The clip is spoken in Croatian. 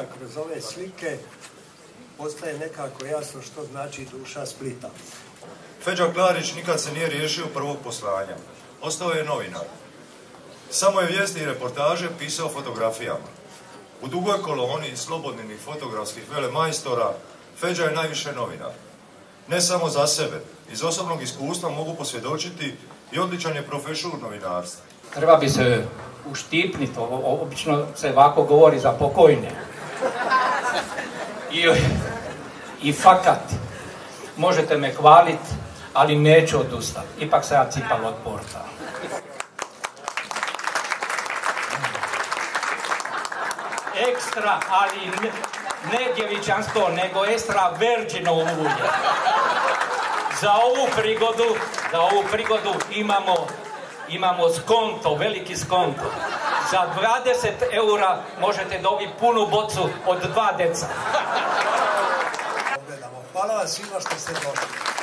kroz ove slike postaje nekako jasno što znači duša Splita. Feđa Klarić nikad se nije riješio prvog poslanja. Ostao je novinar. Samo je vijesti i reportaže pisao fotografijama. U dugoj koloni slobodnih fotografskih velemajstora Feđa je najviše novinar. Ne samo za sebe. Iz osobnog iskustva mogu posvjedočiti i odličan je profesor novinarstva. Treba bi se uštipniti, obično se ovako govori za pokojne. I fakat, možete me hvaliti, ali neću odustati. Ipak se ja cipal od porta. Ekstra, ali ne djevičansko, nego ekstra virginovo ulje. Za ovu prigodu imamo skonto, veliki skonto. Za 20 eura možete dobiti punu bocu od 2 deca. Hvala vam svima što ste došli.